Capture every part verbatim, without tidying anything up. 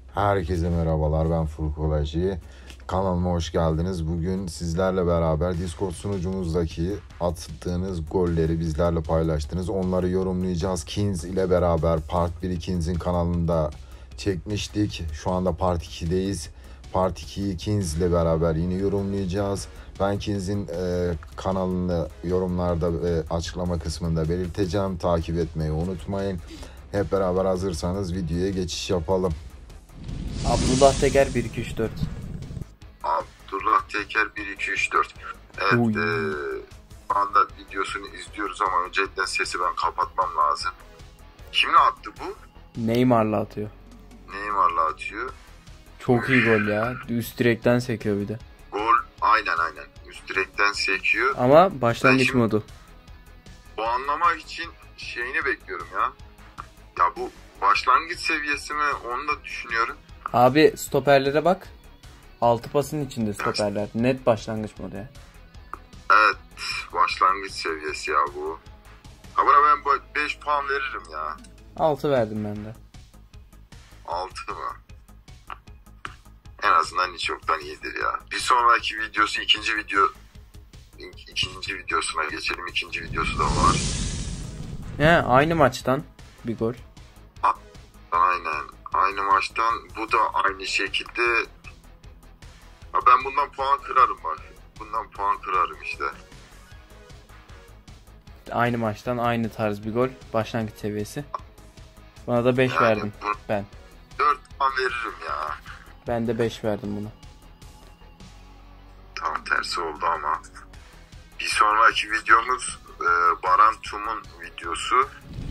Herkese merhabalar, ben Furkan Hacı. Kanalıma hoş geldiniz. Bugün sizlerle beraber Discord sunucumuzdaki attığınız golleri bizlerle paylaştınız. Onları yorumlayacağız. Kings ile beraber Part biri Kings'in kanalında çekmiştik. Şu anda Part ikideyiz. Part ikiyi Kings ile beraber yine yorumlayacağız. Ben Kings'in e, kanalını yorumlarda ve açıklama kısmında belirteceğim. Takip etmeyi unutmayın. Hep beraber hazırsanız videoya geçiş yapalım. Abdullah Teker bir iki üç dört. Abdullah Teker bir iki üç dört. Evet, e, şu anda videosunu izliyoruz ama öncelikle sesi ben kapatmam lazım. Kimle attı bu? Neymar'la atıyor. Neymar'la atıyor. Çok iyi gol ya. Üst direkten sekiyor bir de. Gol aynen aynen. Üst direkten sekiyor. Ama başlangıç şimdi, modu. Bu anlamak için şeyini bekliyorum ya. Ya bu başlangıç seviyesi mi onu da düşünüyorum. Abi stoperlere bak. Altı pasın içinde stoperler. Net başlangıç modu ya. Evet, başlangıç seviyesi ya bu. Ha buna ben beş puan veririm ya. altı verdim ben de. altı mı? En azından hiç yoktan iyidir ya. Bir sonraki videosu ikinci video ikinci videosuna geçelim. İkinci videosu da var. He, aynı maçtan bir gol. Aynen. Aynı maçtan bu da aynı şekilde. Ha ben bundan puan kırarım bak. Bundan puan kırarım işte. Aynı maçtan aynı tarz bir gol. Başlangıç seviyesi. Buna da beş Yani verdim bu, ben. dört puan veririm ya. Ben de beş verdim buna. Tam tersi oldu ama. Bir sonraki videomuz e, Baran Tum'un videosu.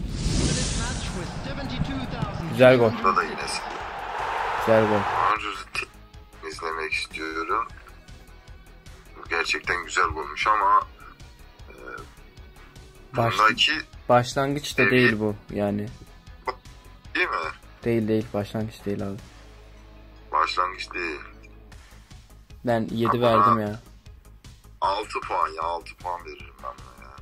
Güzel gol. Burada da yine Güzel gol. izlemek istiyorum. Bu gerçekten güzel olmuş ama e, Baş, bundaki başlangıç da değil bu yani. değil mi? Değil değil başlangıç değil abi. Başlangıç değil. Ben yedi Ama verdim ya. altı puan ya altı puan veririm ben buna ya.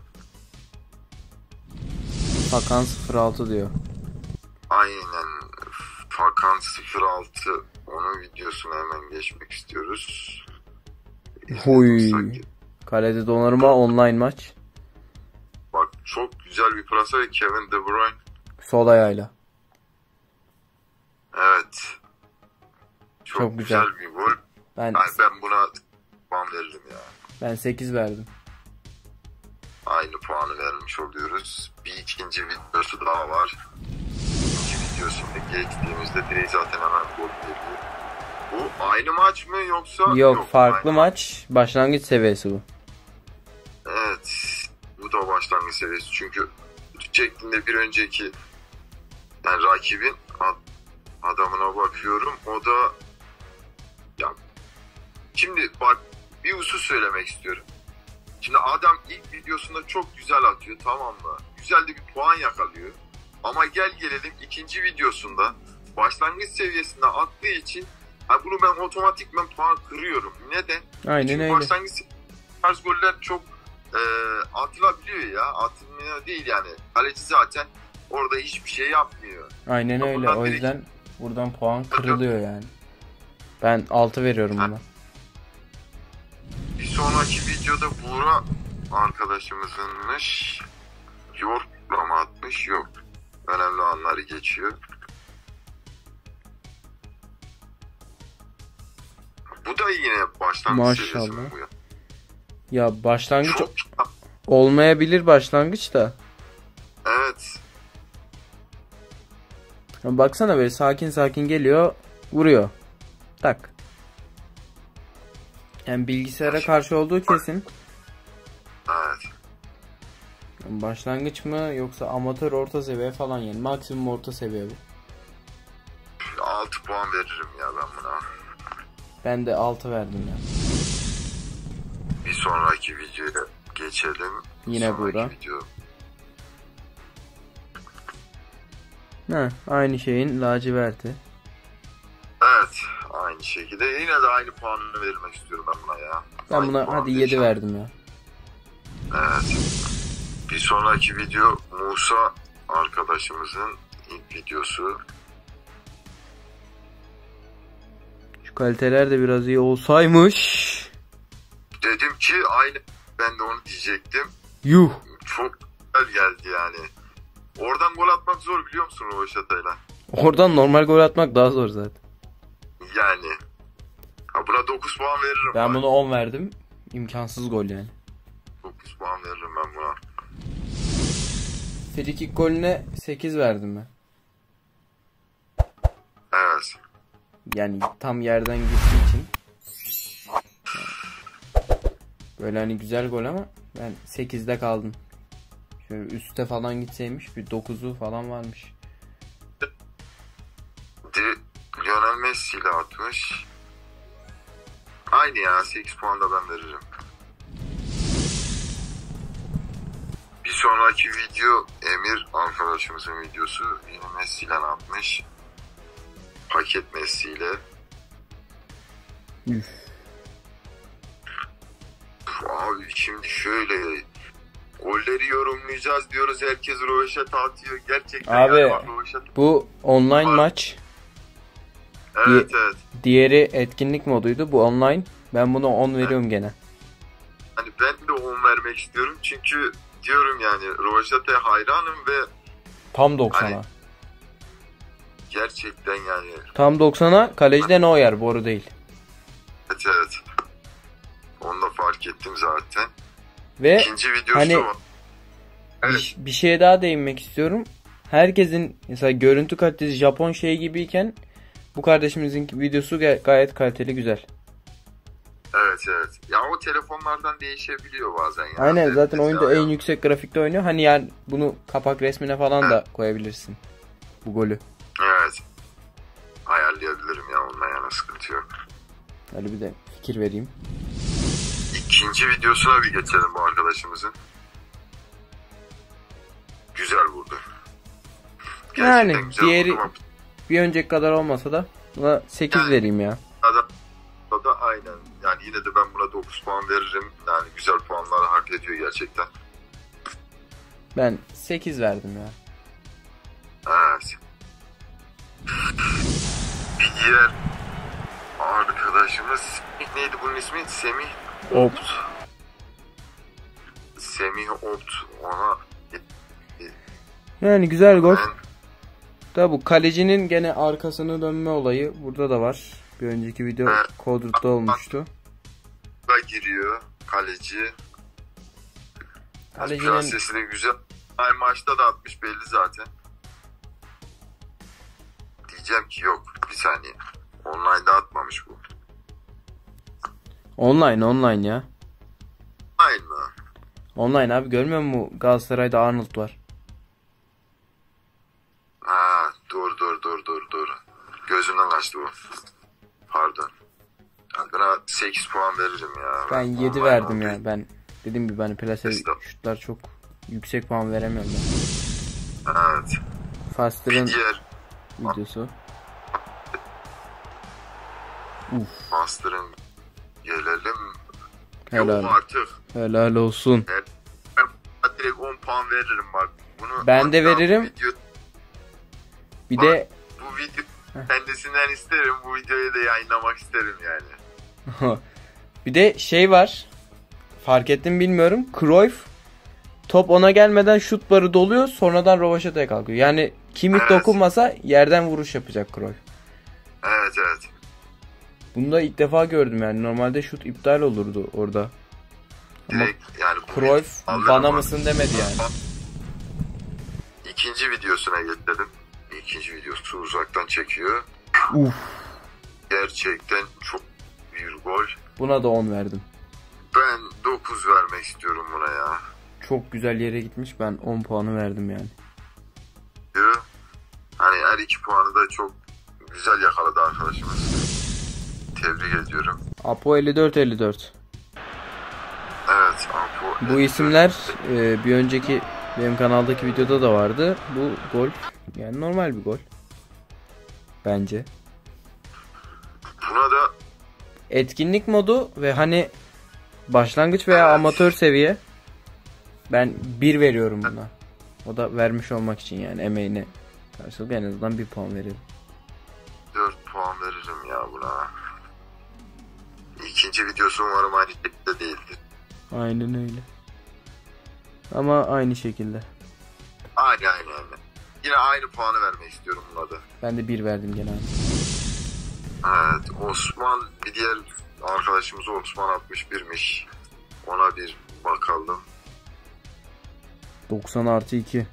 Fakan sıfır altı diyor. Aynen. Fakan sıfır altı onun videosuna hemen geçmek istiyoruz. Huy. Kalede Donnarumma online maç. Bak çok güzel bir plasa ve Kevin De Bruyne. Sol ayağıyla. Evet. Çok, Çok güzel. güzel. bir gol. Ben Yani ben buna puan veririm ya. ben sekiz verdim. Aynı puanı vermiş oluyoruz. Bir ikinci videosu daha var. İkinci videosunda geçtiğimizde direkt zaten hemen gol geliyor. Bu aynı maç mı yoksa? Yok, yok farklı aynı maç. Başlangıç seviyesi bu. Evet. Bu da başlangıç seviyesi. Çünkü çektiğinde bir önceki yani rakibin adamına bakıyorum. O da ya şimdi bak bir husus söylemek istiyorum. Şimdi adam ilk videosunda çok güzel atıyor, tamam mı? Güzel de bir puan yakalıyor. Ama gel gelelim ikinci videosunda başlangıç seviyesinde attığı için ha bunu ben otomatikman puan kırıyorum. Neden? Aynen Çünkü öyle. başlangıç tarz goller çok e, atılabiliyor ya. Atılmıyor değil yani. Kaleci zaten orada hiçbir şey yapmıyor. Aynen öyle. Bundan O biri- yüzden buradan puan kırılıyor yani. Ben altı veriyorum buna. Bir sonraki videoda Buğra arkadaşımızınmış. York'la mı atmış? Yok. Önemli anları geçiyor. Bu da yine başlangıç seviyesi mi bu ya? Ya başlangıç Çok olmayabilir başlangıç da. evet. Ya baksana böyle sakin sakin geliyor, vuruyor. Tak. Yani bilgisayara karşı olduğu kesin. Evet. Başlangıç mı yoksa amatör orta seviye falan yani. Maksimum orta seviye bu. altı puan veririm ya ben buna. Ben de altı verdim ya. Bir sonraki videoya geçelim. Yine sonraki burada. Video. Ha, aynı şeyin laciverti. Evet. Aynı şekilde. Yine de aynı puanını vermek istiyorum ben buna ya. Ben Aynı buna puan hadi yedi vereceğim. verdim ya. Evet. Bir sonraki video Musa arkadaşımızın ilk videosu. kaliteler de biraz iyi olsaymış. Dedim ki aynı, ben de onu diyecektim. Yuh. Çok güzel geldi yani. Oradan gol atmak zor, biliyor musun Rovaşata'yla? Oradan normal gol atmak daha zor zaten. Yani. Ha, buna dokuz puan veririm. Ben buna on verdim. İmkansız gol yani. dokuz puan veririm ben buna. Free kick golüne sekiz verdim ben. Evet. Yani tam yerden gittiği için. Böyle hani güzel gol ama ben sekizde kaldım. Şöyle üste falan gitseymiş bir dokuzu falan varmış. De, Lionel Messi ile atmış. Aynı ya, sekiz puan da ben veririm. Bir sonraki video Emir arkadaşımızın videosu, yine Messi ile atmış. Paket Messi ile. Üf. Abi şimdi şöyle, golleri yorumlayacağız diyoruz, herkes Rovaşata atıyor gerçekten. Abi, yani bak, Rovaşata... Bu online Var. maç. Evet Di- evet. Diğeri etkinlik moduydu. Bu online. Ben buna on veriyorum gene. Hani ben de on vermek istiyorum çünkü diyorum yani Rovaşata'ya hayranım ve Tam doksana. Hani- gerçekten yani. Tam doksana kaleci de Neuer, boru değil. Evet evet. Onu da fark ettim zaten. Ve İkinci videosu hani- var. Evet. bir, bir şeye daha değinmek istiyorum. Herkesin mesela görüntü kalitesi Japon şey gibiyken bu kardeşimizin videosu ga- gayet kaliteli, güzel. Evet evet. Ya o telefonlardan değişebiliyor bazen ya. Aynen, zaten Evet, oyunda ya. en yüksek grafikte oynuyor. Hani yani bunu kapak resmine falan da koyabilirsin. Bu golü. Evet. Ayarlayabilirim ya, ondan yana sıkıntı yok. Hadi bir de fikir vereyim. İkinci videosuna bir geçelim bu arkadaşımızın. Güzel vurdu. Yani Gerçekten güzel diğeri vurdu ama bir önceki kadar olmasa da buna sekiz Yani- vereyim ya. da, da aynen. Yani yine de ben buna dokuz puan veririm. Yani güzel puanları hak ediyor gerçekten. Ben sekiz verdim ya. Evet. Bir diğer arkadaşımız neydi bunun ismi? Semih Opt. Semih Opt. Ona Yani güzel gol. ben Da bu kalecinin gene arkasını dönme olayı burada da var. Bir önceki video Evet. Kodrut'ta olmuştu. da giriyor kaleci. Kalecinin Prensesi de güzel. Ay maçta da atmış belli zaten. Diyeceğim ki yok, bir saniye. Online'da atmamış bu. online online ya. Aynı mı? Online abi, görmüyor musun? Galatasaray'da Arnold var. Ha, doğru doğru doğru doğru doğru. Gözümden kaçtı bu. Pardon. Yani buna sekiz puan veririm ya. Ben yedi online verdim olduğu ya. Ben dediğim gibi hani plase Estağfurullah. şutlar çok yüksek puan veremiyorum ben. Evet. Faster'ın Bir diğer videosu. Uf, Master'ın gelelim. helal. Yok artık. Helal olsun. Ben direkt on puan veririm bak. Bunu Ben de hatta veririm. Video, Bir de bu video kendisinden isterim. Bu videoyu da yayınlamak isterim yani. bir de şey var. Fark ettim bilmiyorum. Cruyff top ona gelmeden şut barı doluyor, sonradan rovaşataya kalkıyor. Yani kimik Evet. dokunmasa yerden vuruş yapacak Cruyff. Evet evet. Bunu da ilk defa gördüm yani. Normalde şut iptal olurdu orada. Ama Direkt yani bu Cruyff video- bana mısın demedi yani. İkinci videosuna geçelim. İkinci videosu uzaktan çekiyor. Uf. Gerçekten çok bir gol. Buna da on verdim. Ben dokuz vermek istiyorum buna ya. Çok güzel yere gitmiş. Ben on puanı verdim yani. Hani her iki puanı da çok güzel yakaladı arkadaşımız. Tebrik ediyorum. Apo elli dört elli dört. Evet. Apo, Bu isimler e, bir önceki benim kanaldaki videoda da vardı. Bu gol yani normal bir gol. Bence. Buna da Etkinlik modu ve hani başlangıç veya Evet. amatör seviye. Ben bir veriyorum buna. O da vermiş olmak için yani emeğine karşılık en azından bir puan veririm. dört puan veririm ya buna. İkinci videosu umarım aynı şekilde değildir. Aynen öyle. Ama aynı şekilde. Aynı aynı aynı. Yine aynı puanı vermek istiyorum buna da. Ben de bir verdim genelde. Evet, Osman, bir diğer arkadaşımız Osman altmış birmiş. Ona bir bakalım. doksan artı iki.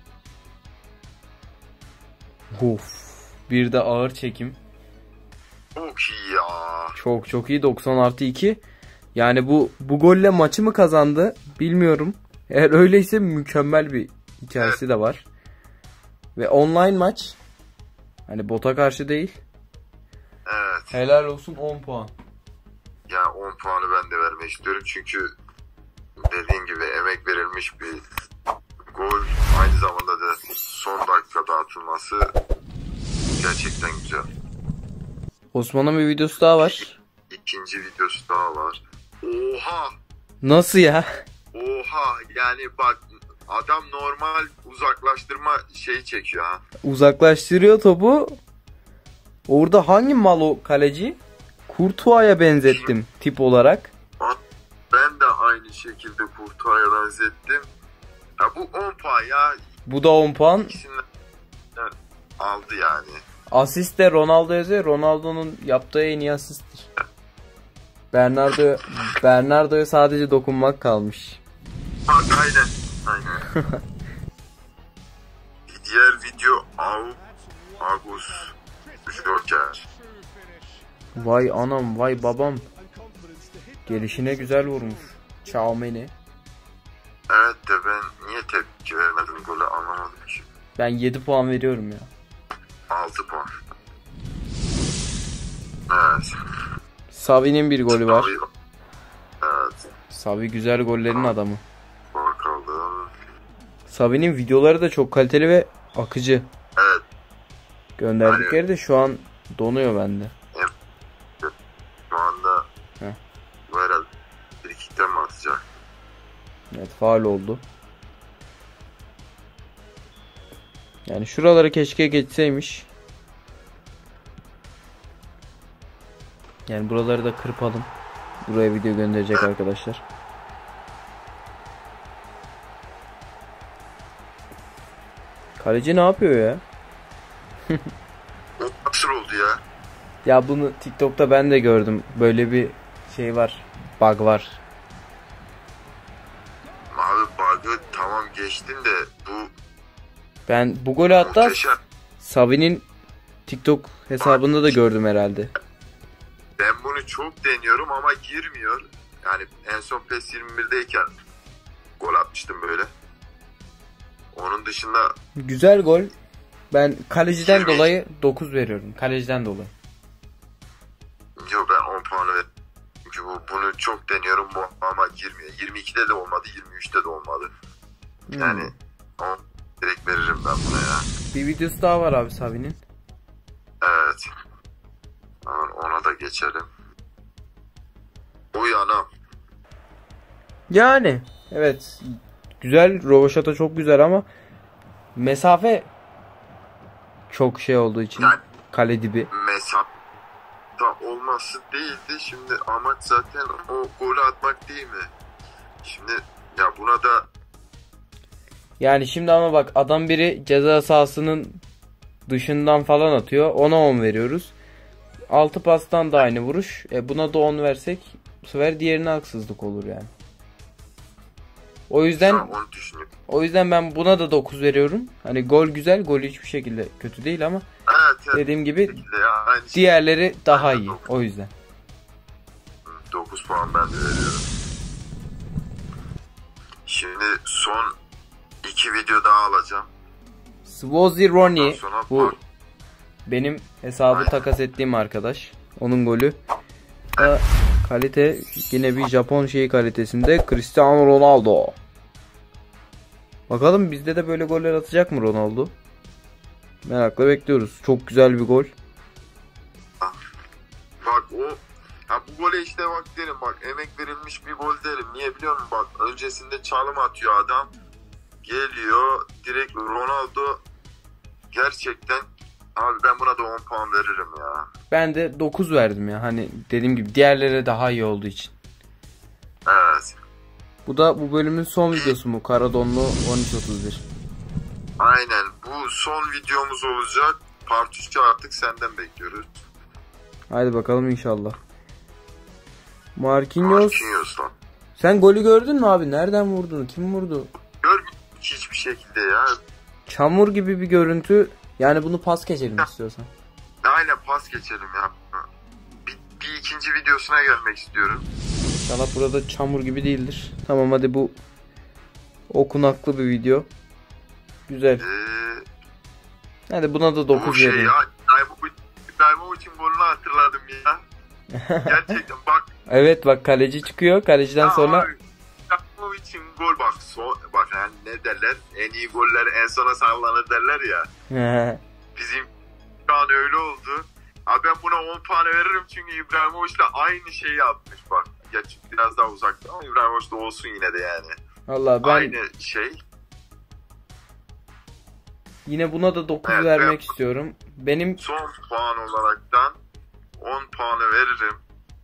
Of. Bir de ağır çekim. Çok iyi ya. Çok çok iyi. doksan artı iki. Yani bu bu golle maçı mı kazandı bilmiyorum. Eğer öyleyse mükemmel bir hikayesi de var. Ve online maç. Hani bota karşı değil. Evet. Helal olsun, on puan. Yani on puanı ben de vermek istiyorum. Çünkü dediğin gibi emek verilmiş bir gol. Aynı zamanda da son dakikada atılması gerçekten güzel. Osman'ın bir videosu daha var. İkinci videosu daha var. Oha! Nasıl ya? Oha! Yani bak, adam normal uzaklaştırma şeyi çekiyor ha. Uzaklaştırıyor topu. Orada hangi mal o kaleci? Courtois'a benzettim tip olarak. Ben de aynı şekilde Courtois'a benzettim. Ya bu on puan ya. Bu da on puan. İkisinden aldı yani. Asist de Ronaldo yazıyor. Ronaldo'nun yaptığı en iyi asisttir. Bernardo Bernardo'ya sadece dokunmak kalmış. Bak aynen. Aynen. Diğer video Au Agus Joker. Vay anam, vay babam. Gelişine güzel vurmuş. Tchouaméni. Evet de ben niye tepki vermedim golü anlamadım ki. Ben yedi puan veriyorum ya. altı puan. Evet. Savi'nin bir golü var. Tabii. Evet. Savi güzel gollerin adamı. Bakalım. Savi'nin videoları da çok kaliteli ve akıcı. Evet. Gönderdikleri de şu an donuyor bende. Şu anda Heh. bu herhalde bir ikiden mi atacak? Evet, faul oldu. Yani şuraları keşke geçseymiş. Yani buraları da kırpalım. Buraya video gönderecek arkadaşlar. Kaleci ne yapıyor ya? O nasıl oldu ya? Ya bunu TikTok'ta ben de gördüm. Böyle bir şey var. Bug var. Abi bug'ı tamam geçtin de bu Ben bu golü hatta muhteşem. Savi'nin TikTok hesabında da gördüm herhalde. Ben bunu çok deniyorum ama girmiyor. Yani en son PES yirmi birdeyken gol atmıştım böyle. Onun dışında Güzel gol. Ben kaleciden Yirmi. dolayı dokuz veriyorum. Kaleciden dolayı. yok, ben on puanı ver. Çünkü bu, bunu çok deniyorum bu ama girmiyor. yirmi ikide de olmadı, yirmi üçte de olmadı. Yani Hmm. on direkt veririm ben buna ya. Bir videosu daha var abi Savi'nin. Evet. Hemen ona da geçelim. Uy anam. Yani evet. Güzel. Rovaşata çok güzel ama mesafe çok şey olduğu için. Yani Kale dibi. mesafta olması değildi. Şimdi amaç zaten o golü atmak değil mi? Şimdi ya buna da Yani şimdi ama bak, adam biri ceza sahasının dışından falan atıyor. Ona on veriyoruz. altı pastan da aynı vuruş. E buna da on versek bu sefer diğerine haksızlık olur yani. O yüzden şu an onu düşünüyorum. o yüzden ben buna da dokuz veriyorum. Hani gol güzel, gol hiçbir şekilde kötü değil ama Evet, evet. dediğim gibi Şekilde ya, aynı şey. diğerleri daha iyi. O yüzden. dokuz puan ben de veriyorum. Şimdi son iki video daha alacağım. Swozi Ronnie, Ondan sonra bu bak- benim hesabı Aynen. takas ettiğim arkadaş. Onun golü. Da kalite yine bir Japon şeyi kalitesinde, Cristiano Ronaldo. Bakalım bizde de böyle goller atacak mı Ronaldo? Merakla bekliyoruz. Çok güzel bir gol. Bak o ha bu gole işte bak derim, bak emek verilmiş bir gol derim. Niye biliyor musun? Bak öncesinde çalım atıyor adam. Geliyor direkt Ronaldo, gerçekten Abi ben buna da on puan veririm ya. Ben de dokuz verdim ya. Hani dediğim gibi diğerlere daha iyi olduğu için. Evet. Bu da bu bölümün son videosu mu? Karadonlu on üç otuz bir. Aynen. Bu son videomuz olacak. Part üçü artık senden bekliyoruz. Haydi bakalım inşallah. Marquinhos. Marquinhos lan. Sen golü gördün mü abi? Nereden vurdun? Kim vurdu? Görmüyorum hiçbir şekilde ya. Çamur gibi bir görüntü. Yani bunu pas geçelim istiyorsan. Aynen pas geçelim ya. Bir, bir ikinci videosuna gelmek istiyorum. İnşallah burada çamur gibi değildir. Tamam hadi bu okunaklı bir video. Güzel. Ee, Hadi buna da bu dokuz şey verelim. ya. İbrahimovic'in golünü hatırladım ya. Gerçekten bak. Evet bak kaleci çıkıyor. Kaleciden sonra İbrahimovic'in gol bak. So, bak yani ne derler? En iyi goller en sona sallanır derler ya. Bizim şu an öyle oldu. Abi ben buna on puan veririm çünkü İbrahimovic'le aynı şeyi yapmış bak. Gerçi biraz daha uzakta ama İbrahimovic de olsun yine de yani. Vallahi ben Aynı şey. yine buna da dokuz Evet, vermek ben- istiyorum. Benim Son puan olaraktan on puanı veririm.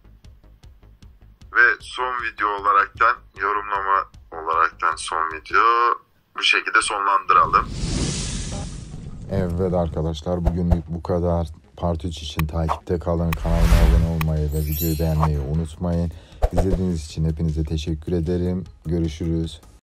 Ve son video olaraktan yorumlama olaraktan son video bu şekilde sonlandıralım. Evet arkadaşlar, bugünlük bu kadar. Part üç için takipte kalın. Kanalıma abone olmayı ve videoyu beğenmeyi unutmayın. İzlediğiniz için hepinize teşekkür ederim. Görüşürüz.